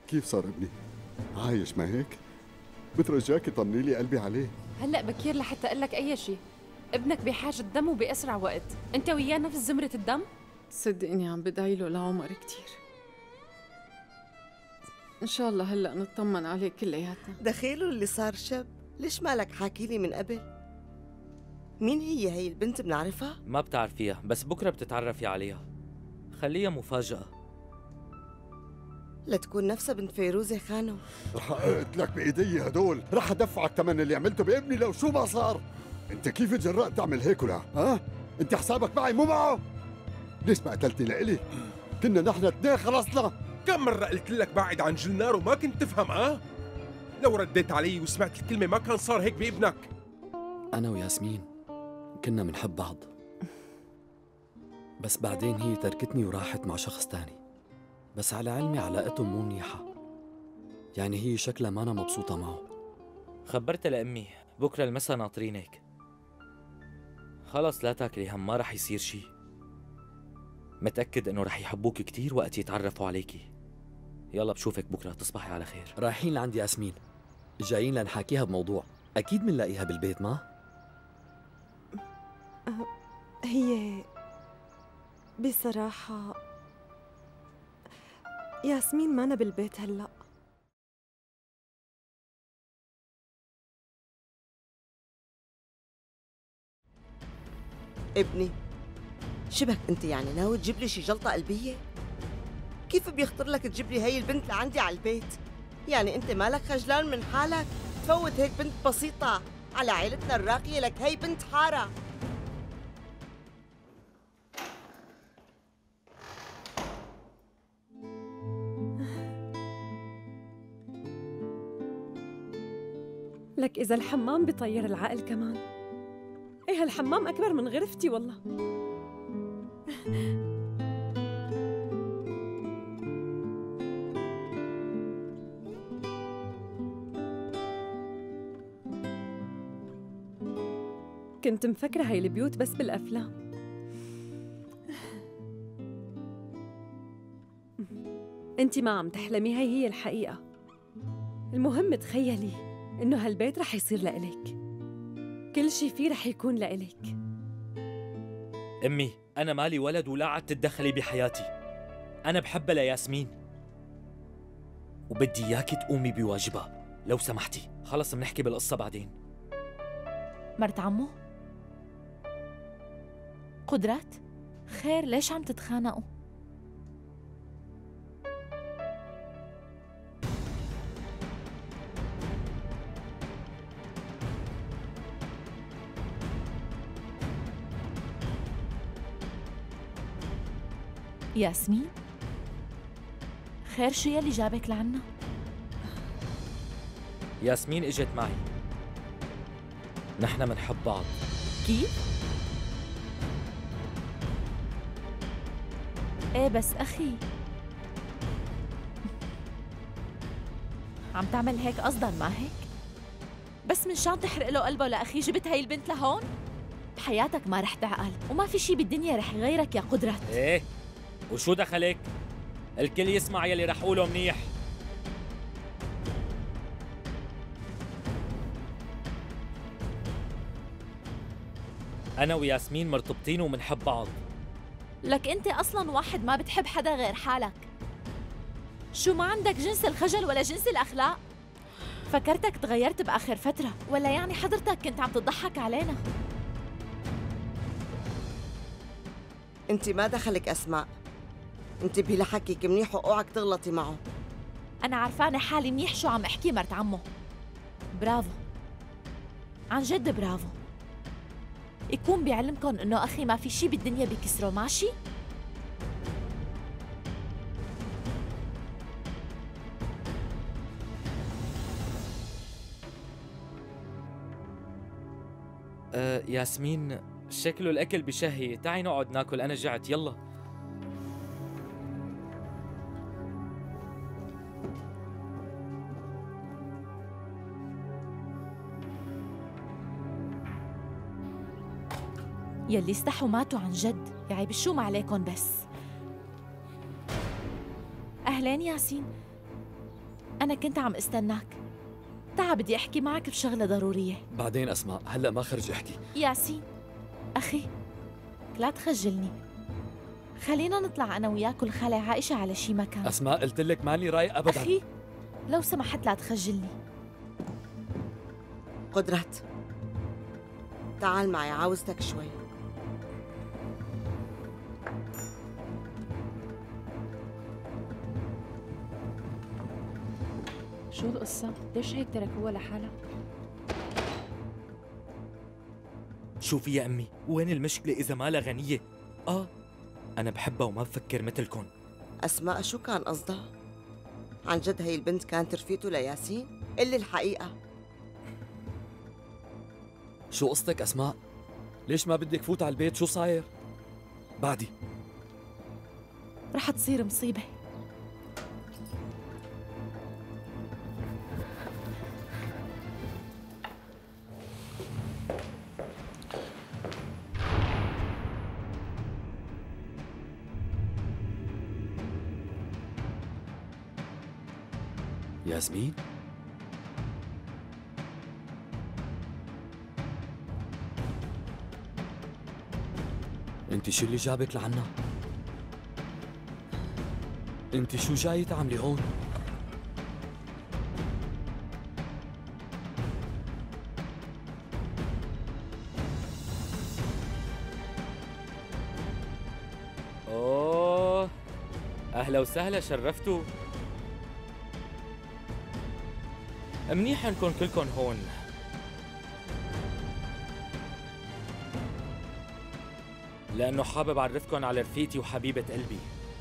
كيف صار ابني؟ عايش ما هيك؟ بترجاكي طمني لي قلبي عليه. هلأ بكير لحتى أقول لك أي شيء. ابنك بحاجة دم وبأسرع وقت. أنت وياه نفس زمرة الدم؟ صدقني عم بدعيله لعمر كتير. إن شاء الله هلأ نطمن عليه كلياتنا. دخيله اللي صار شب، ليش مالك حاكي لي من قبل؟ مين هي البنت بنعرفها؟ ما بتعرفيها، بس بكرة بتتعرفي عليها. خليها مفاجأة. لتكون نفسها بنت فيروزة خانو. رح اقتلك بايدي هدول، رح ادفعك ثمن اللي عملته بابني لو شو ما صار. انت كيف جرأت تعمل هيك ولا؟ ها؟ انت حسابك معي مو معه؟ ليش ما قتلتني لإلي؟ كنا نحن اثنين خلصنا. كم مرة قلت لك بعد عن جلنار وما كنت تفهم لو رديت علي وسمعت الكلمة ما كان صار هيك بابنك. أنا وياسمين كنا منحب بعض، بس بعدين هي تركتني وراحت مع شخص تاني. بس على علمي علاقتهم مو منيحة، يعني هي شكلها ما أنا مبسوطة معه. خبرت لأمي بكرة المسا ناطرينك. خلص لا تاكلي هم، ما رح يصير شي. متأكد إنه رح يحبوك كتير وقت يتعرفوا عليكي. يلا بشوفك بكرة، تصبحي على خير. رايحين لعند ياسمين، جايين لنحاكيها بموضوع أكيد منلاقيها بالبيت. ما هي بصراحة ياسمين مانا بالبيت هلأ. ابني شبك انت يعني ناوي تجيب لي شي جلطة قلبية؟ كيف بيخطر لك تجيب لي هي البنت لعندي على البيت؟ يعني انت مالك خجلان من حالك؟ تفوت هيك بنت بسيطة على عائلتنا الراقية، لك هي بنت حارة. لك إذا الحمام بيطير العقل كمان. إيه هالحمام أكبر من غرفتي والله. كنت مفكرة هاي البيوت بس بالأفلام. انتي ما عم تحلمي، هي الحقيقة. المهم تخيلي إنه هالبيت رح يصير لإلك، كل شي فيه رح يكون لإلك. أمي أنا مالي ولد ولا عاد تتدخلي بحياتي. أنا بحبها لياسمين وبدي إياكي تقومي بواجبها لو سمحتي. خلص منحكي بالقصة بعدين. مرت عمو قدرات، خير ليش عم تتخانقوا؟ ياسمين خير شو يلي جابك لعنا؟ ياسمين اجت معي، نحن منحب بعض. كيف؟ ايه بس اخي عم تعمل هيك قصدا ما هيك؟ بس من شان تحرق له قلبه لاخي جبت هاي البنت لهون؟ بحياتك ما رح تعقل وما في شي بالدنيا رح يغيرك يا قدرات. ايه وشو دخلك؟ الكل يسمع يلي رح قوله منيح. أنا وياسمين مرتبطين ومنحب بعض. لك أنت أصلاً واحد ما بتحب حدا غير حالك. شو ما عندك جنس الخجل ولا جنس الأخلاق؟ فكرتك تغيرت بآخر فترة ولا يعني حضرتك كنت عم تضحك علينا؟ انت ما دخلك أسماء، انتبهي لحكيك منيح واوعك تغلطي معه. أنا عرفانة حالي منيح شو عم أحكي مرت عمو. برافو عن جد برافو. يكون بعلمكم إنه أخي ما في شي بالدنيا بيكسره، ماشي؟ ياسمين شكله الأكل بشهي، تعي نقعد ناكل، أنا جعت. يلا يلي استحوا ماتوا عن جد، يا عيب شو ما عليكم. بس أهلين ياسين، أنا كنت عم استناك. تعا بدي أحكي معك بشغلة ضرورية. بعدين أسماء، هلأ ما خرج احكي. ياسين أخي، لا تخجلني. خلينا نطلع أنا وياك والخالة عائشة على شي مكان. أسماء قلت لك ماني رايق أبدا. أخي لو سمحت لا تخجلني. قدرت، تعال معي، عاوزتك شوي. شو القصة؟ ليش هيك تركوها لحالها؟ شوفي يا أمي، وين المشكلة إذا مالها غنية؟ أنا بحبها وما بفكر مثلكم. أسماء شو كان قصدها؟ عن جد هي البنت كانت رفيقته لياسين؟ قلي الحقيقة. شو قصتك أسماء؟ ليش ما بدك فوت على البيت؟ شو صاير؟ بعدي رح تصير مصيبة. ياسمين؟ انت شو اللي جابك لعنا؟ انت شو جاي تعملي هون؟ أوه، أهلا وسهلا، شرفتوا. منيح انكم كلكم هون. لأنه حابب أعرفكم على رفيقتي وحبيبة قلبي.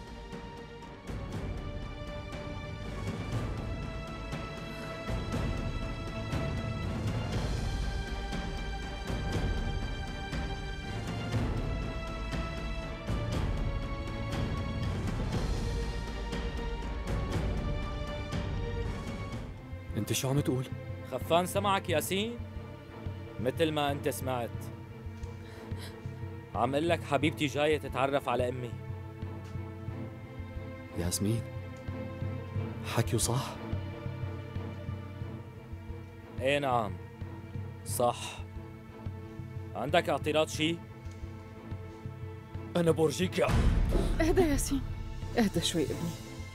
انت شو عم تقول؟ خفان سمعك ياسين؟ مثل ما أنت سمعت. عم قل لك حبيبتي جاية تتعرف على أمي. ياسمين، حكيوا صح؟ إيه نعم، صح. عندك اعتراض شي؟ أنا بورجيك يا اهدى ياسين، اهدى شوي ابني.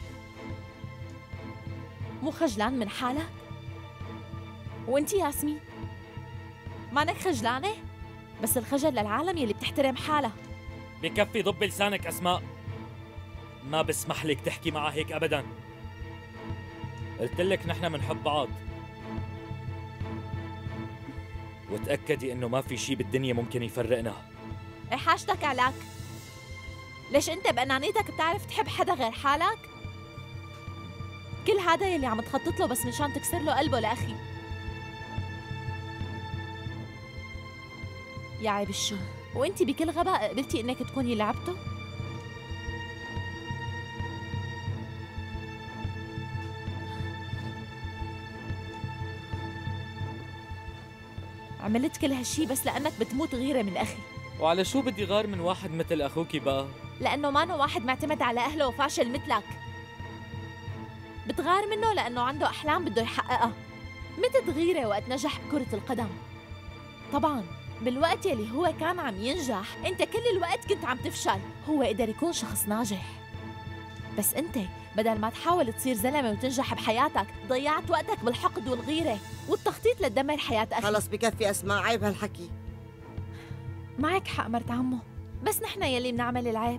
مو خجلان من حالك؟ وانتي ياسمين مانك خجلانة؟ بس الخجل للعالم يلي بتحترم حالها. بكفي ضب لسانك أسماء، ما بسمح لك تحكي معها هيك أبداً. قلت لك نحن منحب بعض، وتأكدي إنه ما في شي بالدنيا ممكن يفرقنا. ايه حاجتك علاك؟ ليش انت بأنانيتك بتعرف تحب حدا غير حالك؟ كل هذا يلي عم تخطط له بس مشان تكسر له قلبه لأخي. يا عيب الشو، وانتي بكل غباء قبلتي انك تكوني لعبته؟ عملت كل هالشي بس لأنك بتموت غيرة من أخي. وعلى شو بدي غار من واحد مثل أخوكي بقى؟ لأنه مانو واحد معتمد على أهله وفاشل مثلك. بتغار منه لأنه عنده أحلام بده يحققها، متى تغيره وقت نجح بكرة القدم. طبعاً بالوقت يلي هو كان عم ينجح انت كل الوقت كنت عم تفشل. هو قدر يكون شخص ناجح، بس انت بدل ما تحاول تصير زلمة وتنجح بحياتك ضيعت وقتك بالحقد والغيرة والتخطيط لتدمر حياة أخي. خلص بكفي أسماء، عيب هالحكي. معك حق مرت عمو، بس نحن يلي بنعمل العيب.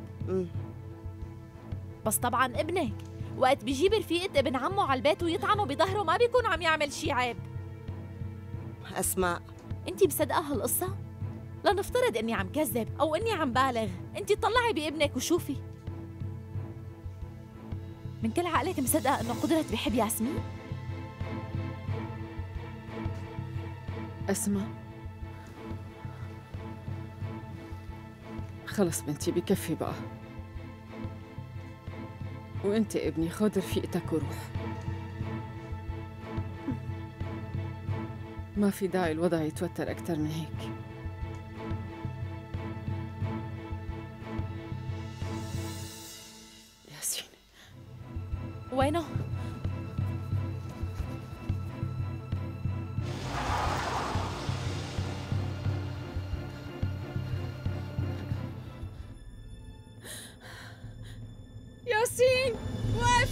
بس طبعاً ابنك وقت بيجيب رفيقة ابن عمه على البيت ويطعنه بظهره ما بيكون عم يعمل شي عيب. أسماء، انتي مصدقة هالقصة؟ لنفترض اني عم كذب او اني عم بالغ، انتي طلعي بابنك وشوفي. من كل عقلك مصدقة انه قدرت بحب ياسمين؟ أسماء، خلص بنتي بكفي بقى، وانت ابني خذ رفيقتك وروح. ما في داعي الوضع يتوتر أكثر من هيك. ياسين وينه؟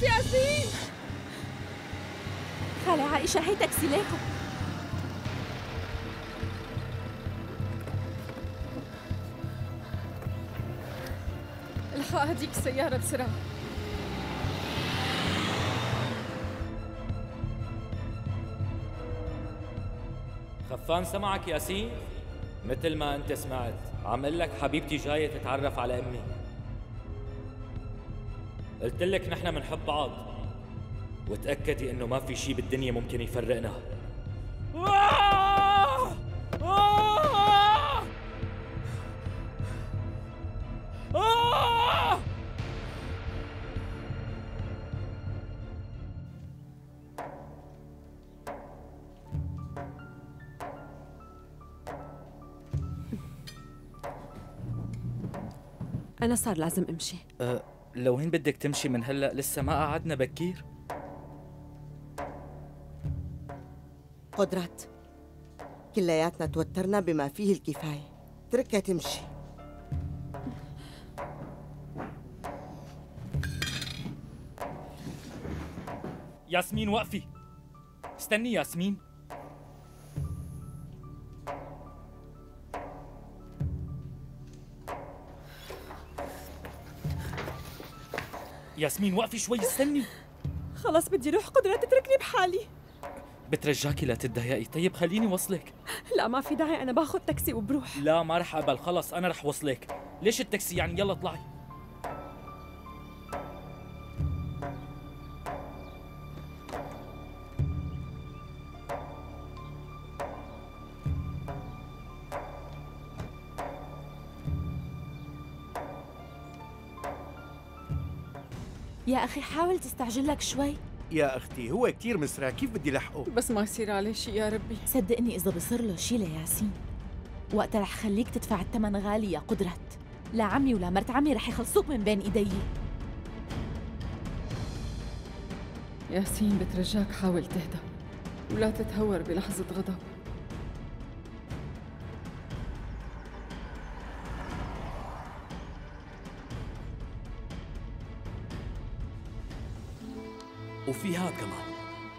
ياسين! خالة عائشة هي تاكسي ليكم. الحق هديك السيارة بسرعة. خفان سمعك ياسين؟ مثل ما انت سمعت، عم قل لك حبيبتي جاية تتعرف على امي. قلت لك نحن منحب بعض، وتأكدي انه ما في شي بالدنيا ممكن يفرقنا. أنا صار لازم أمشي. لوين بدك تمشي من هلأ؟ لسه ما قعدنا بكير. قدرات، كلياتنا توترنا بما فيه الكفاية، اتركها تمشي. ياسمين وقفي، استني ياسمين. ياسمين وقفي شوي، استني. خلص بدي روح. قدرات تتركني بحالي. بترجاكي لا تتضايقي. طيب خليني وصلك. لا ما في داعي، أنا باخذ تاكسي وبروح. لا ما رح أقبل، خلص أنا رح وصلك. ليش التاكسي يعني؟ يلا اطلعي. يا أخي حاول تستعجل لك شوي. يا أختي هو كتير مسرع، كيف بدي لحقه؟ بس ما يصير عليه شيء يا ربي. صدقني إذا بصير له شي لياسين وقتها رح خليك تدفع الثمن غالي يا قدرت. لا عمي ولا مرت عمي رح يخلصوك من بين إيدي. ياسين بترجاك حاول تهدى ولا تتهور بلحظة غضب. وفي هاد كمان.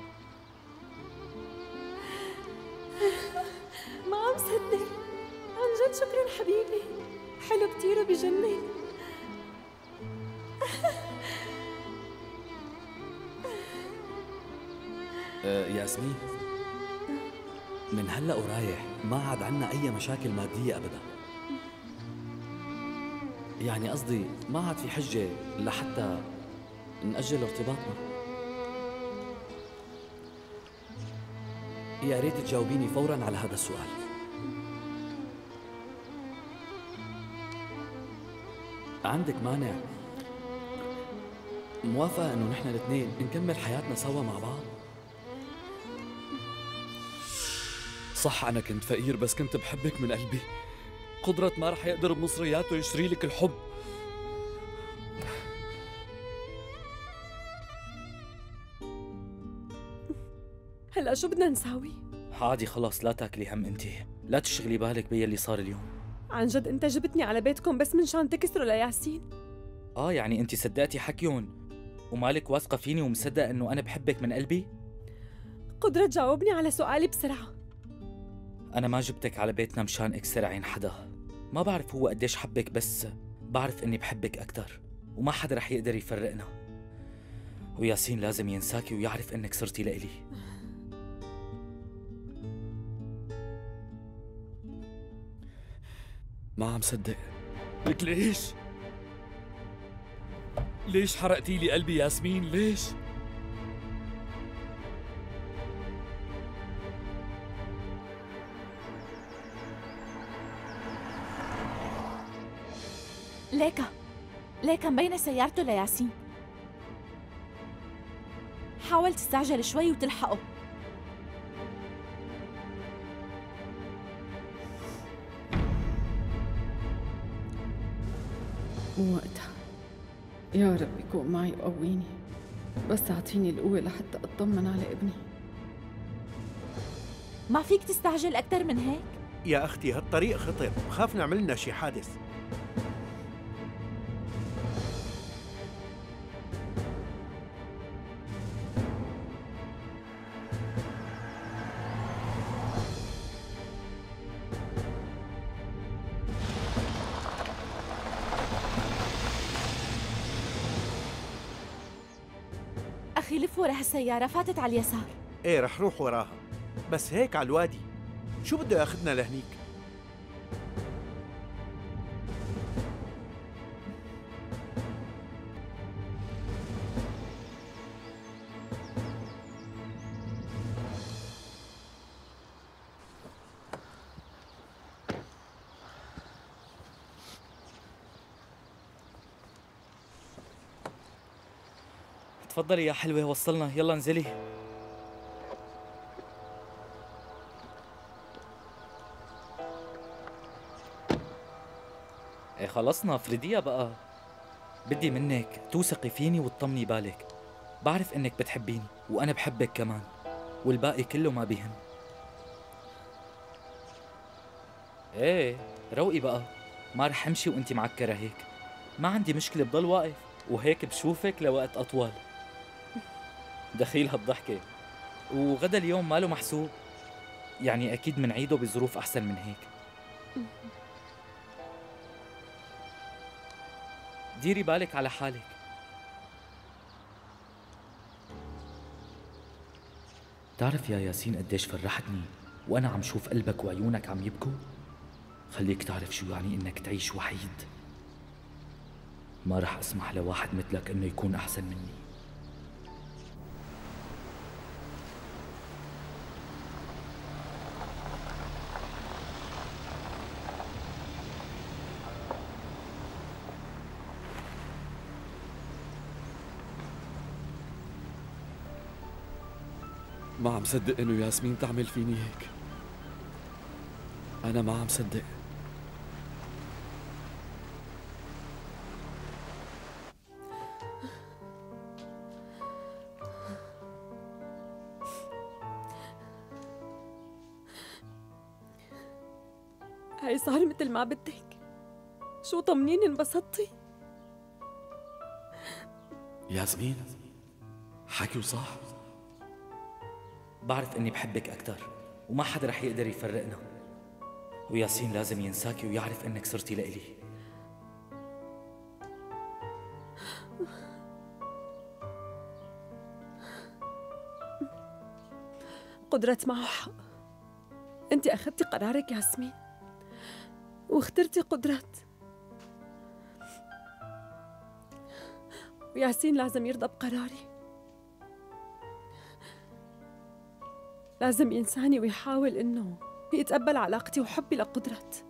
ما عم صدق، عن جد شكرا حبيبي، حلو كتير وبجنن. ياسمين، من هلأ ورايح ما عاد عنا أي مشاكل مادية أبدا. يعني قصدي ما عاد في حجة لحتى نأجل ارتباطنا. يا ريت تجاوبيني فوراً على هذا السؤال. عندك مانع موافقة إنه نحن الاثنين نكمل حياتنا سوا مع بعض؟ صح أنا كنت فقير بس كنت بحبك من قلبي. قدرت ما رح يقدر بمصرياته يشتري لك الحب. هلا شو بدنا نساوي؟ عادي خلاص، لا تاكلي هم انت، لا تشغلي بالك باللي صار اليوم. عن جد انت جبتني على بيتكم بس من شان تكسروا لياسين؟ يعني انت صدقتي حكيهم ومالك واثقة فيني ومصدق انه انا بحبك من قلبي؟ قدرت جاوبني على سؤالي بسرعة. انا ما جبتك على بيتنا مشان اكسر عين حدا. ما بعرف هو قديش حبك، بس بعرف اني بحبك اكثر وما حدا رح يقدر يفرقنا. وياسين لازم ينساكي ويعرف انك صرتي لإلي. ما عم صدق. لك ليش حرقتي لي قلبي ياسمين؟ ليش؟ ليكا مبينة سيارته لياسين. حاول تستعجل شوي وتلحقه. مو وقتها. يا رب يكون معي وقويني، بس اعطيني القوة لحتى اطمن على ابني. ما فيك تستعجل أكثر من هيك؟ يا أختي هالطريق خطر، بخاف نعمل لنا شي حادث. لف ورا هالسيارة فاتت على اليسار. ايه رح روح وراها، بس هيك على الوادي شو بده ياخذنا لهنيك؟ تفضلي يا حلوة، وصلنا، يلا انزلي. ايه خلصنا، افرديها بقى. بدي منك توثقي فيني وتطمني بالك. بعرف انك بتحبيني وانا بحبك كمان، والباقي كله ما بيهم. ايه روقي بقى، ما رح امشي وانتي معكرة هيك. ما عندي مشكلة بضل واقف وهيك بشوفك لوقت اطول. دخيل هالضحكة. وغدا اليوم ماله محسوب، يعني اكيد منعيده بظروف احسن من هيك. ديري بالك على حالك. تعرف يا ياسين قديش فرحتني وانا عم شوف قلبك وعيونك عم يبكوا؟ خليك تعرف شو يعني انك تعيش وحيد. ما رح اسمح لواحد مثلك انه يكون احسن مني. ما عم صدق انه ياسمين تعمل فيني هيك. انا ما عم صدق. هاي صار مثل ما بدك. شو طمنيني انبسطتي؟ ياسمين حكي وصح. بعرف اني بحبك اكثر وما حدا رح يقدر يفرقنا، وياسين لازم ينساكي ويعرف انك صرتي لإلي. قدرت معه حق. انت اخذتي قرارك ياسمين واخترتي قدرت، وياسين لازم يرضى بقراري. لازم ينساني ويحاول إنه يتقبل علاقتي وحبي لقدرت.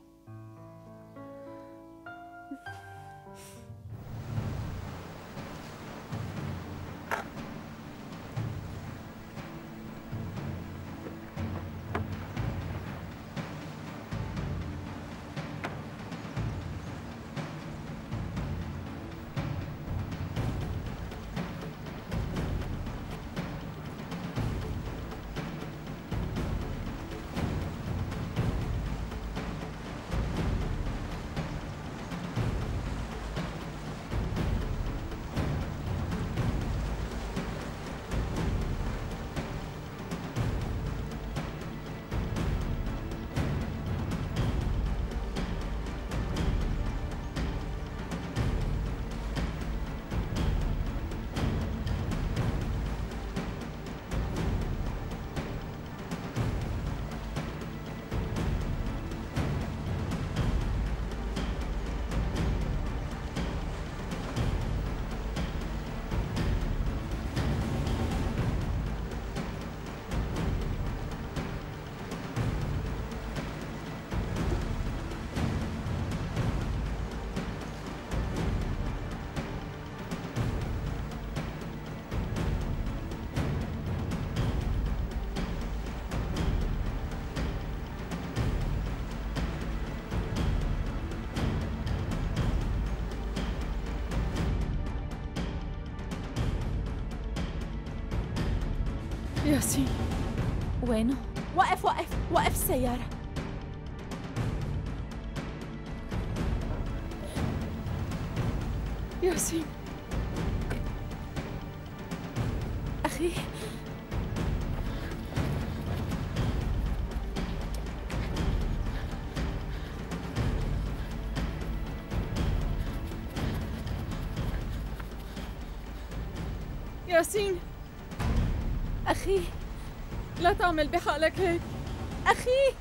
ياسين وينه؟ وقف وقف وقف السيارة. ياسين أخي ياسين، أخي لا تعمل بحالك هيك. أخي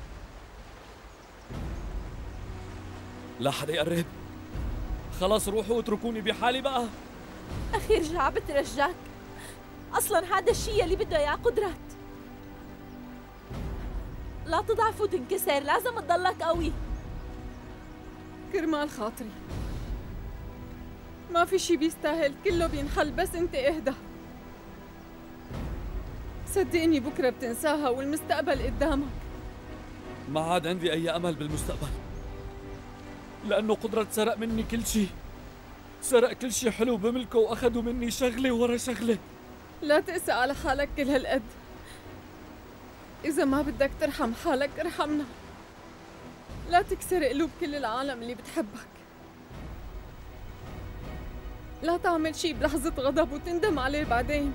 لا حدا يقرب. خلاص روحوا واتركوني بحالي بقى. أخي ارجع بترجاك، أصلاً هذا الشيء اللي بده إياه قدرات. لا تضعف وتنكسر، لازم تضلك قوي. كرمال خاطري، ما في شي بيستاهل، كله بينحل بس انت اهدى. صدقني بكره بتنساها والمستقبل قدامك. ما عاد عندي أي أمل بالمستقبل، لأنه قدرة سرق مني كل شيء. سرق كل شيء حلو بملكه وأخذوا مني شغلة ورا شغلة. لا تقسى على حالك كل هالقد. إذا ما بدك ترحم حالك ارحمنا. لا تكسر قلوب كل العالم اللي بتحبك. لا تعمل شي بلحظة غضب وتندم عليه بعدين.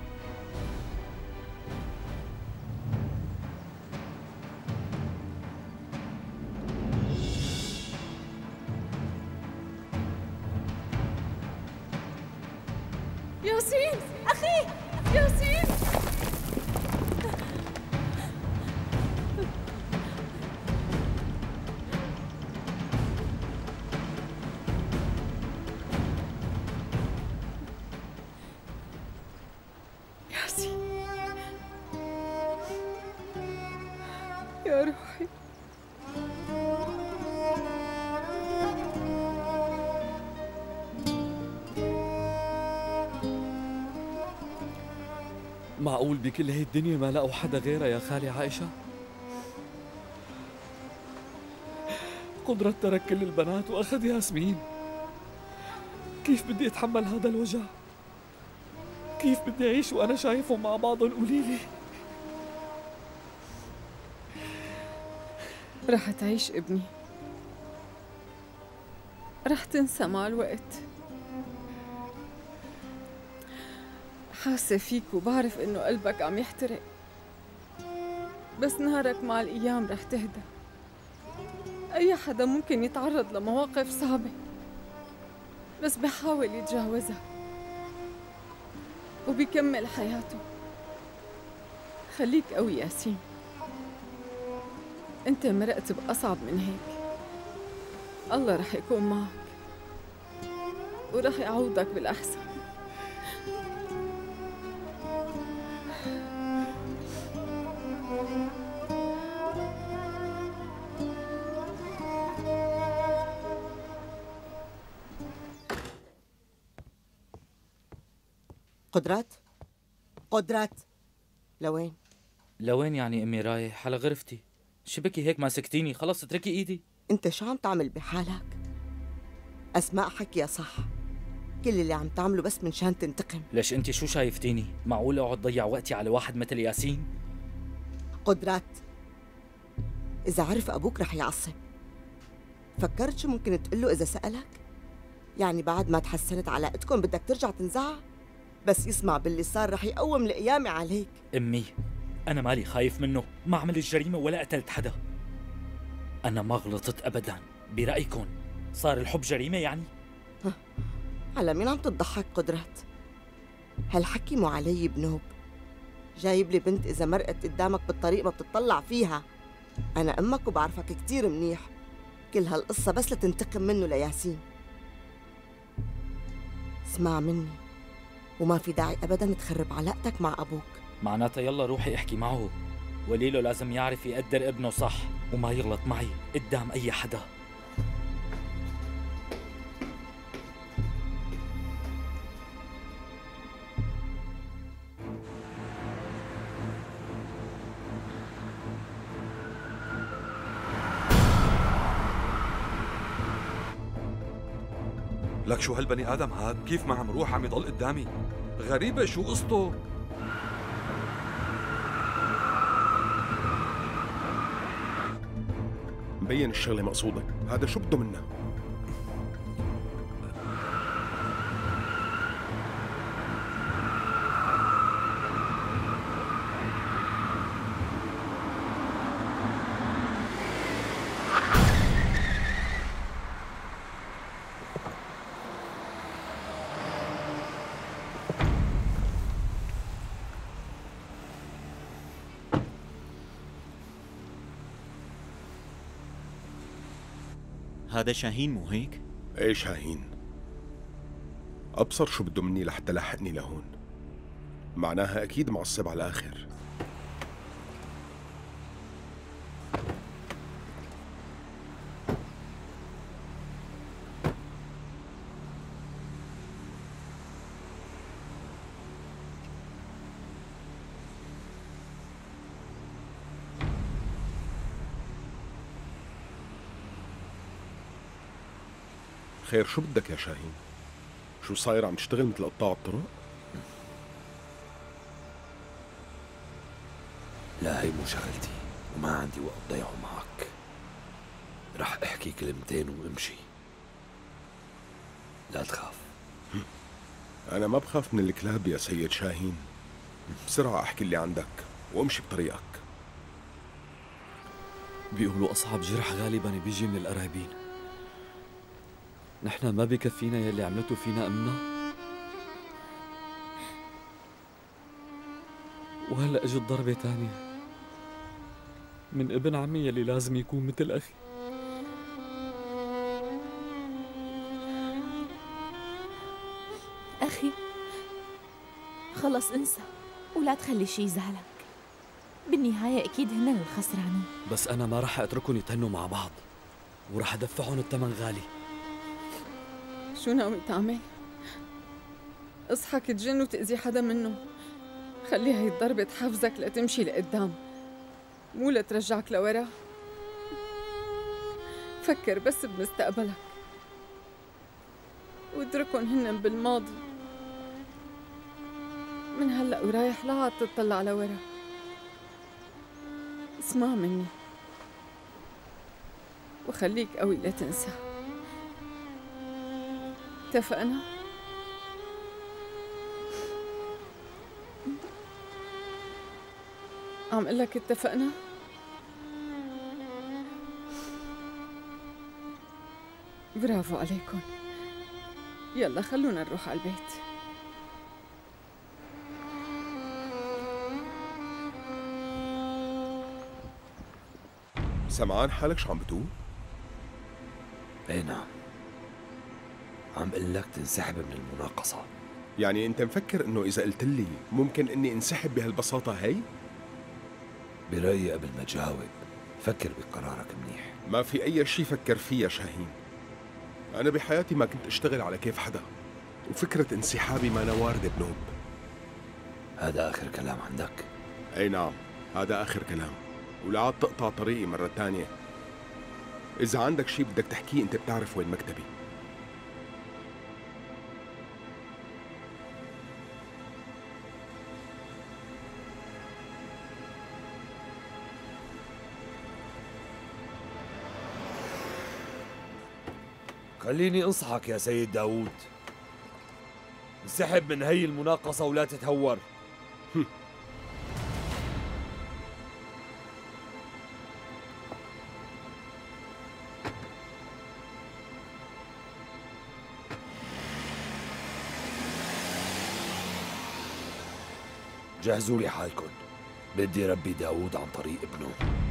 ياسين أخي، ياسين ياسين يا روحي. معقول بكل هي الدنيا ما لقوا حدا غيرها يا خالي عائشة؟ قدرة ترك كل البنات وأخذ ياسمين. كيف بدي أتحمل هذا الوجع؟ كيف بدي أعيش وأنا شايفهم مع بعضهم؟ قوليلي. رح تعيش ابني، رح تنسى مع الوقت. حاسة فيك وبعرف إنه قلبك عم يحترق، بس نهارك مع الأيام رح تهدى. أي حدا ممكن يتعرض لمواقف صعبة بس بحاول يتجاوزها وبيكمل حياته. خليك قوي ياسين، أنت مرقت بأصعب من هيك. الله رح يكون معك ورح يعوضك بالأحسن. قدرات لوين؟ لوين يعني أمي؟ رايح على غرفتي. شبكي هيك ماسكتيني، خلص اتركي إيدي. انت شو عم تعمل بحالك؟ أسماء حكيها صح، كل اللي عم تعمله بس من شان تنتقم. ليش أنت شو شايفتيني؟ معقول أقعد ضيع وقتي على واحد مثل ياسين؟ قدرات، إذا عرف أبوك رح يعصب. فكرت شو ممكن تقول له إذا سألك؟ يعني بعد ما تحسنت علاقتكم بدك ترجع تنزعها؟ بس يسمع باللي صار رح يقوم القيامة عليك. أمي، أنا مالي خايف منه، ما عملت جريمة ولا قتلت حدا. أنا ما غلطت أبداً. برأيكم صار الحب جريمة يعني؟ على مين عم تضحك قدرات؟ هالحكي مو علي بنوب. جايب لي بنت إذا مرقت قدامك بالطريق ما بتطلع فيها. أنا أمك وبعرفك كتير منيح. كل هالقصة بس لتنتقم منه لياسين. اسمع مني، وما في داعي أبداً تخرب علاقتك مع أبوك. معناتها يلا روحي احكي معه، وليلو لازم يعرف يقدر ابنه صح وما يغلط معي قدام أي حدا. لك شو هالبني آدم هاد؟ كيف ما عم روح عم يضل قدامي؟ غريبة، شو قصته؟ مبين الشغلة مقصودك، هذا شو بده منا؟ هذا شاهين مو هيك؟ ايه شاهين. ابصر شو بده مني لحتى لاحقني لهون. معناها اكيد معصب على الاخر. خير شو بدك يا شاهين؟ شو صاير عم تشتغل مثل قطاع الطرق؟ لا هي مو شغلتي وما عندي وقت ضيعه معك. رح احكي كلمتين وامشي. لا تخاف. أنا ما بخاف من الكلاب يا سيد شاهين. بسرعة احكي اللي عندك وامشي بطريقك. بيقولوا أصعب جرح غالبا بيجي من القرايبين. نحن ما بكفينا يلي عملته فينا أمنا، وهلأ اجت ضربة تانية من ابن عمي يلي لازم يكون مثل أخي. أخي خلص انسى ولا تخلي شي يزعلك. بالنهاية أكيد هن الخسرانين. بس أنا ما رح أتركهم يتهنوا مع بعض، ورح أدفعهم الثمن غالي. شو ناوي تعمل؟ اصحك تجن وتأذي حدا منهم. خلي هاي الضربة تحفزك لتمشي لقدام، مو لترجعك لورا. فكر بس بمستقبلك واتركهم هن بالماضي. من هلأ ورايح لا عاد تطلع لورا. اسمع مني وخليك قوي لا تنسى. اتفقنا؟ عم قلك اتفقنا؟ برافو عليكم. يلا خلونا نروح على البيت. سمعان حالك شو عم بتقول؟ ايه نعم، عم قل لك تنسحب من المناقصة. يعني انت مفكر انه اذا قلت لي ممكن اني انسحب بهالبساطة هي؟ برأيي قبل ما تجاوب فكر بقرارك منيح. ما في اي شيء فكر فيه يا شاهين. انا بحياتي ما كنت اشتغل على كيف حدا، وفكرة انسحابي ما أنا واردة بنوب. هذا آخر كلام عندك؟ اي نعم، هذا آخر كلام، ولا عاد تقطع طريقي مرة تانية. إذا عندك شيء بدك تحكيه أنت بتعرف وين مكتبي. خليني انصحك يا سيد داوود، انسحب من هي المناقصة ولا تتهور. جهزوا لي حالكم، بدي ربي داوود عن طريق ابنه.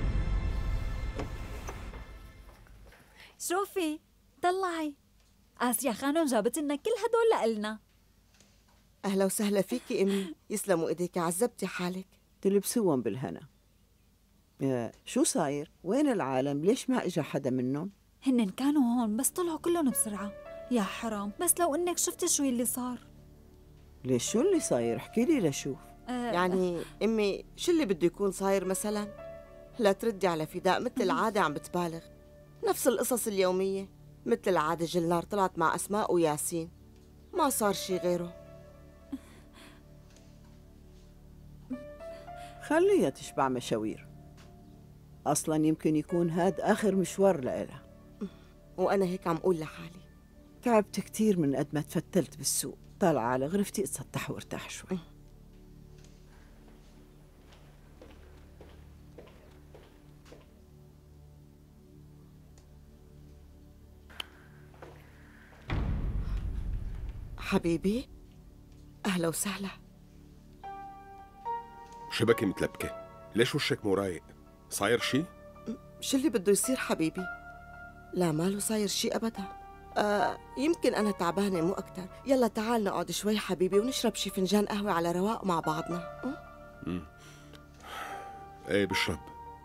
شوفي طلعي، آسيا خانم جابت لنا كل هدول لإلنا. أهلا وسهلا فيكي أمي، يسلموا إيديك، عذبتي حالك. تلبسوهم بالهنا. شو صاير؟ وين العالم؟ ليش ما إجا حدا منهم؟ هن كانوا هون بس طلعوا كلهم بسرعة. يا حرام، بس لو إنك شفتي شو اللي صار. ليش شو اللي صاير؟ احكي لي لشوف. يعني أمي شو اللي بده يكون صاير مثلا؟ لا تردي على فداء، مثل العادة عم بتبالغ. نفس القصص اليومية، مثل العادة جلنار طلعت مع أسماء وياسين، ما صار شي غيره. خليها تشبع مشاوير، أصلاً يمكن يكون هاد آخر مشوار لإلها. وأنا هيك عم أقول لحالي. تعبت كتير من قد ما تفتلت بالسوق، طالعة على غرفتي اتسطح وارتاح شوي. حبيبي أهلا وسهلا. شبكي متلبكة، ليش وشك مو رايق؟ صاير شي؟ شو اللي بده يصير حبيبي؟ لا ماله صاير شيء أبدا. يمكن أنا تعبانة مو أكتر. يلا تعال نقعد شوي حبيبي ونشرب شي فنجان قهوة على رواق مع بعضنا. ايه بشرب.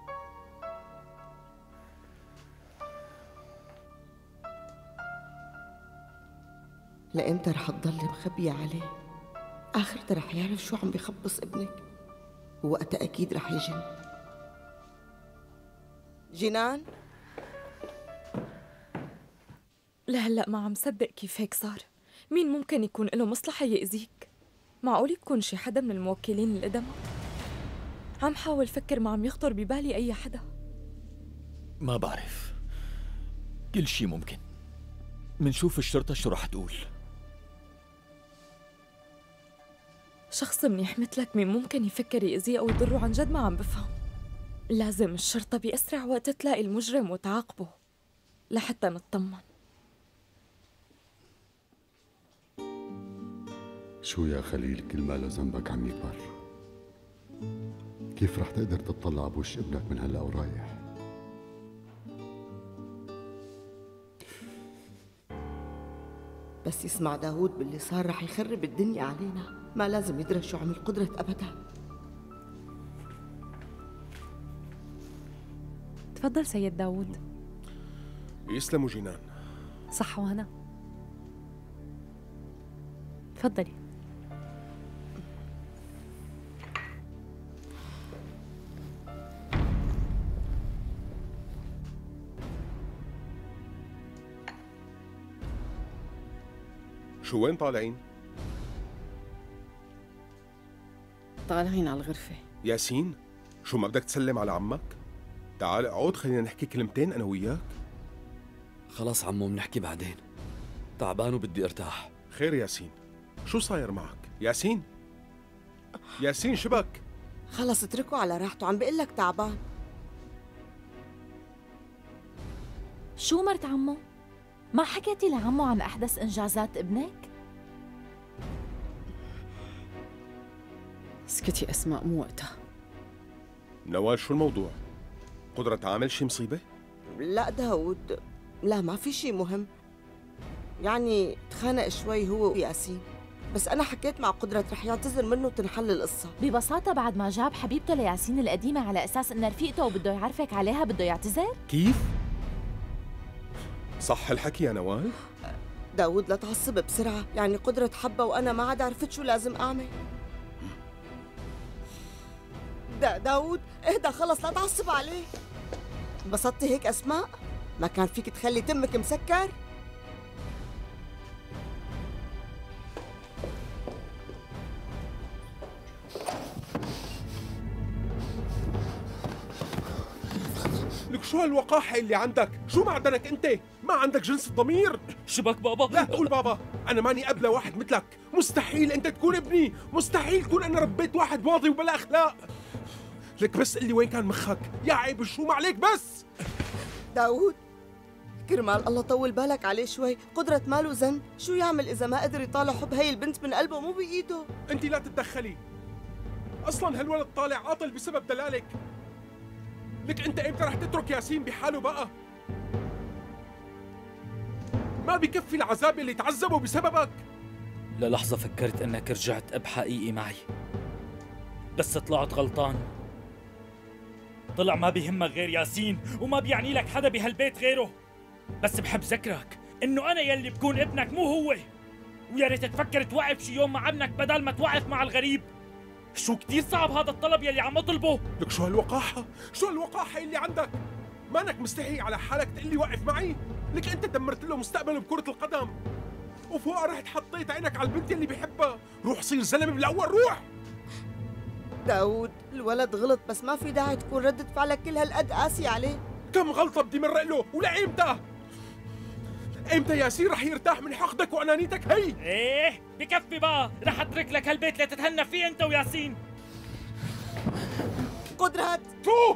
لإمتى رح تضلي مخبية عليه؟ آخرتها رح يعرف شو عم بيخبص ابنك، ووقتها أكيد رح يجن. جنان؟ لهلأ ما عم صدق كيف هيك صار. مين ممكن يكون له مصلحة يأذيك؟ معقول يكون شي حدا من الموكلين القدماء؟ عم حاول فكر، ما عم يخطر ببالي أي حدا. ما بعرف، كل شي ممكن. منشوف الشرطة شو رح تقول. شخص منيح مثلك مين ممكن يفكر يأذيه أو يضره؟ عن جد ما عم بفهم. لازم الشرطة بأسرع وقت تلاقي المجرم وتعاقبه لحتى نطمن. شو يا خليل، كل ما له ذنبك عم يكبر. كيف رح تقدر تطلع بوش ابنك من هلا ورايح؟ بس يسمع داوود باللي صار رح يخرب الدنيا علينا. ما لازم يدرك شو عمل قدرة أبدا. تفضل سيد داوود. يسلموا جنان. صح وهنا. تفضلي. شو وين طالعين؟ طالعين على الغرفة. ياسين، شو ما بدك تسلم على عمك؟ تعال اقعد خلينا نحكي كلمتين أنا وياك. خلاص عمو بنحكي بعدين، تعبان وبدي ارتاح. خير ياسين، شو صاير معك؟ ياسين؟ ياسين شبك؟ خلص اتركه على راحته، عم بقول لك تعبان. شو مرت عمو؟ ما حكيتي لعمو عن أحدث إنجازات ابنك؟ اسكتي أسماء، مو وقتها. نوال شو الموضوع؟ قدرة عامل شي مصيبة؟ لا داوود، لا ما في شيء مهم. يعني تخانق شوي هو وياسين، بس أنا حكيت مع قدرة رح يعتذر منه وتنحل القصة. ببساطة بعد ما جاب حبيبته لياسين القديمة على أساس إنها رفيقته وبده يعرفك عليها بده يعتذر؟ كيف؟ صح الحكي يا نوال؟ داوود لا تعصب بسرعة، يعني قدرة حبة وأنا ما عاد عرفت شو لازم أعمل. داوود اهدى خلص، لا تعصب عليه. انبسطتي هيك أسماء؟ ما كان فيك تخلي تمك مسكر؟ لك شو هالوقاحة اللي عندك؟ شو معدنك انت؟ ما عندك جنس الضمير؟ شبك بابا؟ لا تقول بابا، انا ماني قبل واحد مثلك. مستحيل انت تكون ابني، مستحيل تكون انا ربيت واحد واضي وبلا اخلاق. لك بس قل لي وين كان مخك؟ يا عيب الشوم عليك بس. داوود كرمال الله طول بالك عليه شوي، قدرة ماله ذنب، شو يعمل إذا ما قدر يطالع حب هي البنت من قلبه؟ مو بإيده. انت لا تتدخلي، اصلا هالولد طالع عاطل بسبب دلالك. لك انت امتى رح تترك ياسين بحاله بقى؟ ما بكفي العذاب اللي تعذبه بسببك. للحظة فكرت انك رجعت اب حقيقي معي، بس طلعت غلطان. طلع ما بيهمك غير ياسين، وما بيعني لك حدا بهالبيت غيره. بس بحب ذكرك انه انا يلي بكون ابنك مو هو، ويا ريت تفكر توقف شي يوم مع ابنك بدل ما توقف مع الغريب. شو كتير صعب هذا الطلب يلي عم اطلبه. لك شو هالوقاحة؟ شو هالوقاحة اللي عندك؟ مانك مستحي على حالك تقول لي وقف معي؟ لك انت دمرت له مستقبله بكرة القدم، وفوقها رحت حطيت عينك على البنت اللي بيحبها. روح صير زلمة بالاول، روح. داوود الولد غلط، بس ما في داعي تكون ردة فعلك كل هالقد قاسي عليه. كم غلطة بدي مرق له، ولأيمتى؟ ايمتى ياسين رح يرتاح من حقدك وانانيتك هي؟ ايه بكفي بقى، رح اترك لك هالبيت لتتهنى فيه انت وياسين. قدرات شو؟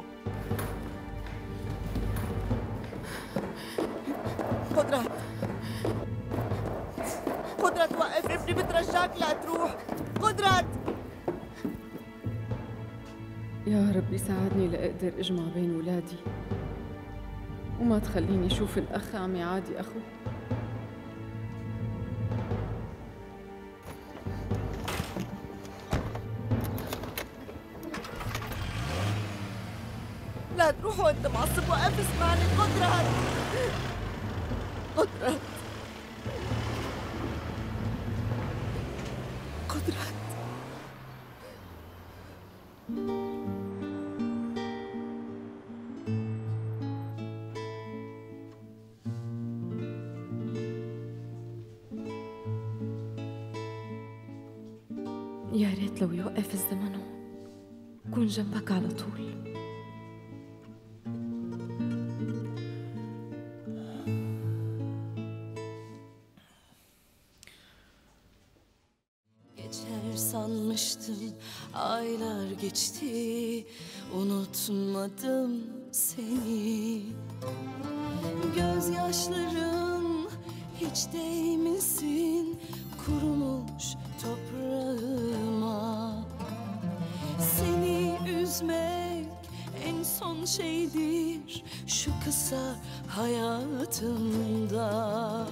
قدرات وقف ابني، بترجاك لا تروح. قدرات يا رب يساعدني لأقدر أجمع بين ولادي وما تخليني أشوف الأخ عم يعادي أخوه. لا تروح وانت معصب، وقف اسمعني. قدرت قدرت قدرت يا ريت لو يوقف الزمن كون جنبك على طول. Geçer sanmıştım, aylar geçti, unutmadım seni. Gözyaşlarım hiç değmesin kurumuş toprağıma. Seni üzmek en son şeydir şu kısa hayatımda.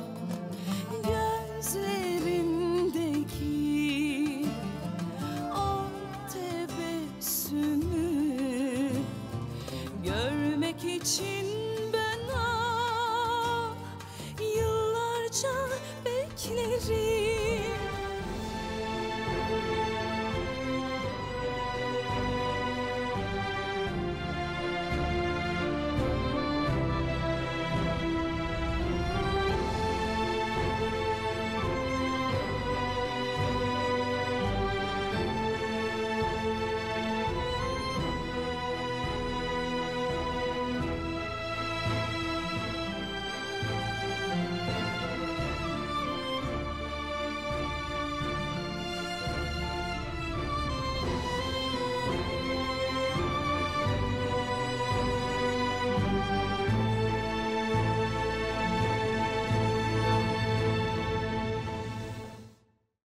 Gözlerindeki o tebessümü görmek için ben yıllarca beklerim.